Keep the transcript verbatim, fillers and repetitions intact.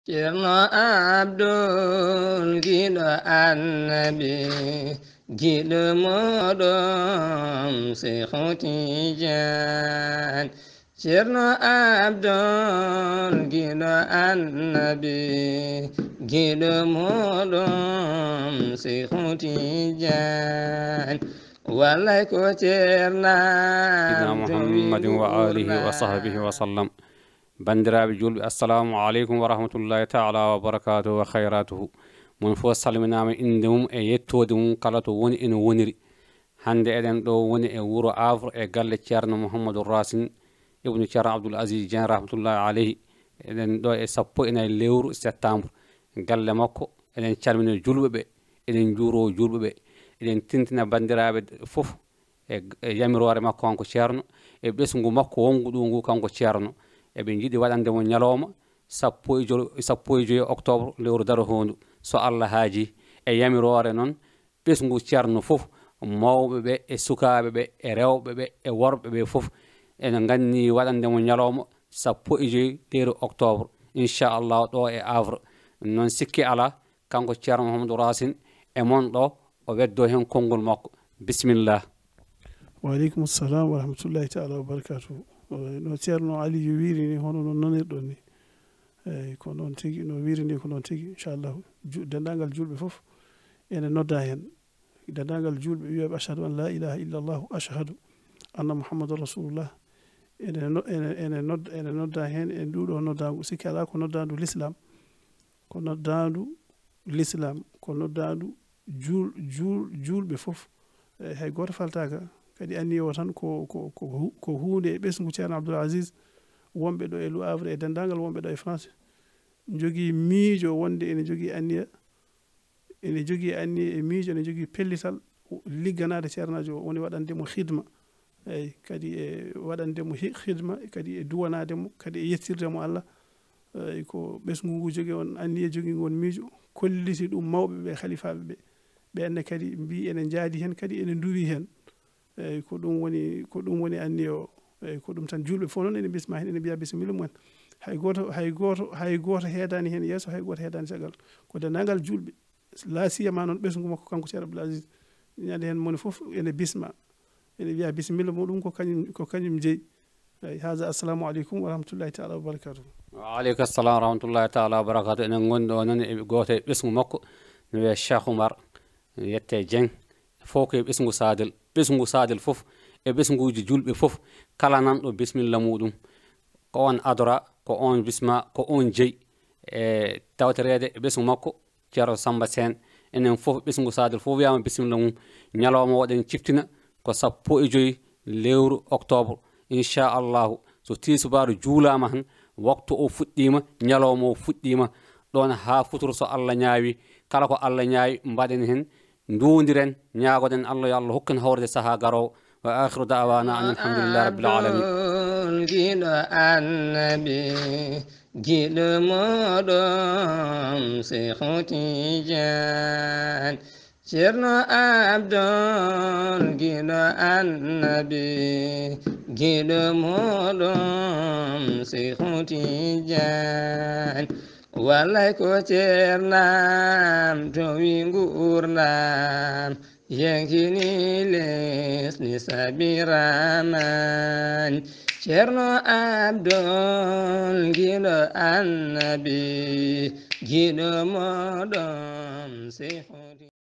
Ceerno Abdul giɗo annabi giɗo moɗon Seexu Tijaan. Ceerno Abdul giɗo annabi giɗo moɗon Seexu Tijaan. Wallay ko ceernam سيدنا to wi محمد وآله وصحبه gurdam. وسلم. bandiraɓe julɓe assalamu aleykum wa rahmatullahi taala wa barakatuhu wa khayratuhu. mon fof salminama inde mum e yettode mum kala to woni ene woniri. hande eɗen ɗo woni e wuuro Havre e galle ceerno Mouhamadou Racine ibnu ceerno Abdoul Aziz Dieng rahmatullahi aleyhi. eɗen ɗo e sappo e nayyi lewru septembre galle makko. eɗen calmina julɓeɓe, eɗen juuro julɓeɓe, eɗen tintina bandiraɓe fof e yamirore makko kanko ceerno e ɓesgu makko wongu ɗo ngu kanko ceerno. eɓe jiiɗi waɗandemo ñalawma sappo e joyi sappo e joyi octobre lewru daro hondu so Allah haaji. e yamirore noon ɓesgu ceerno fof, mawɓeɓe e sukaɓeɓe e rewɓeɓe e worɓeɓe fof ene ganni waɗandemo ñalawma sappo e joyi lewru octobre inchallah ɗo e Havre. noon sikki ala kanko ceerno Mouhamadou Racine e mon ɗo o weddo hen konngol makko. Bisimillah. Waaleykum salam wa rahmatullahi taala wa barakatuhu. no ceerno Aliou wiiri ni hono no nanirɗon ni eyyi ko noon tigui no wiiri ni ko noon tigui inchallahu. dendagal julɓe fof ene nodda hen, dendagal julɓe wiyoɓe ashhadu an la ilaha illa llahu ashhadu anna mouhammadou rasulullah ene ene ene nodda ene nodda hen e nduɗo noddagu sikki ala ko noddandu l'islam ko noddandu l'islam ko noddandu jul jul julɓe fof. eyyi hay goto faltaka kadi anni o tan ko ko ko ko hunde e ɓesgu ceerno Abdoul Aziz wonɓe ɗo e Le Havre e dendagal wonɓe ɗo e France jogui miijo wonde ene jogui anniya ene jogui anniya e miijo ene jogui pellital ligganade ceernajo o woni waɗandemo khidma. eyyi kadi e waɗandemo khidma kadi e duwanademo kadi e yettirdemo Allah. eyyi ko ɓesgu ngu jogui on anniya jogui ngon miijo kolliti ɗum mawɓeɓe khalifaɓe ɓe ɓenne kadi mbi ene jaadi hen kadi ene duwi hen. eyyi ko ɗum woni ko ɗum woni anniya o. eyyi ko ɗum tan julɓe fof noon ene bisma hen ene mbiya bisimilla mumen. hay goto hay goto hay goto heedani hen yeeso hay goto heedani caggal ko dendagal julɓe la siyama noon ɓesgu makko kanko ceerno Abdoul Aziz ñande hen moni fof ene bisma ene wiya bisimilla muɗum ko kañum ko kañum jeeyi. eyyi haza assalamu aleykum wa rahmatullahi taala wa barakatuhu. wa aleykum salam wa rahmatullahi taala wa barakatuhu. enen gondi ɗo noon e goto e ɓesgu makko no wiye Cheikh Oumar yette Dieng fof ko e ɓesgu Sadel. ɓesgu Sadel fof e ɓesguji julɓe fof kala nanɗo bisimilla muɗum ko on adora, ko on bisma, ko on jeeyi e tawtorede e ɓesgu makko ceerno Samba Sène. enen fof ɓesgu Sadel fof wiyama bisimilla mum. ñalawma waɗen ciftina ko sappo e joyi lewru octobre inchallahu. so tisubaru juulama tan waktu o fuɗɗima ñalawma o fuɗɗima ɗon ha futuro so Allah ñaawi. kala ko Allah ñaawi mbaɗen hen ndodiren ñaagoɗen Allah yo Allah hokken hawrde saaha garowo. wa akhiru da'wana an alhamdulillahi rabbil alamin. giɗo annabi giɗo moɗon Seexu Tijaan. Ceerno Abdul giɗo annabi giɗo moɗon Seexu Tijaan. wallay ko ceernam to wi gurdam yankini lesni sabiraman. Ceerno Abdul giɗo annabi giɗo moɗon Seexu